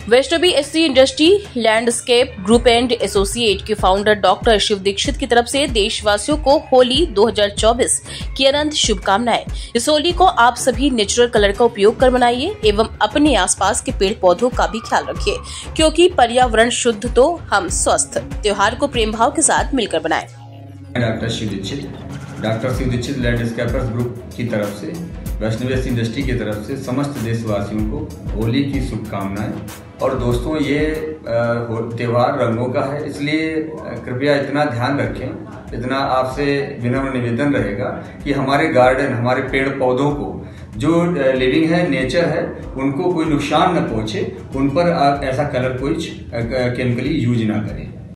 Vaishnavi SC industry landscape group and associate के founder doctor Shiv Dikshit की तरफ से देशवासियों को होली 2024 की अनंत शुभकामनाएं। इस होली को आप सभी नेचुरल कलर का उपयोग कर मनाइए एवं अपने आसपास के पेड़ पौधों का भी ख्याल रखिए, क्योंकि पर्यावरण शुद्ध तो हम स्वस्थ। त्योहार को प्रेम भाव के साथ मिलकर बनाएं। Doctor Shiv Dikshit landscapers group की तरफ से वैष्णवी एससी इंडस्ट्री की तरफ से समस्त देशवासियों को होली की शुभकामनाएं। और दोस्तों, ये त्यौहार रंगों का है, इसलिए कृपया इतना ध्यान रखें, इतना आपसे विनम्र निवेदन रहेगा कि हमारे गार्डन, हमारे पेड़ पौधों को, जो लिविंग है, नेचर है, उनको कोई नुकसान न पहुंचे, उन पर ऐसा कलर कोई केमिकली यूज ना करें।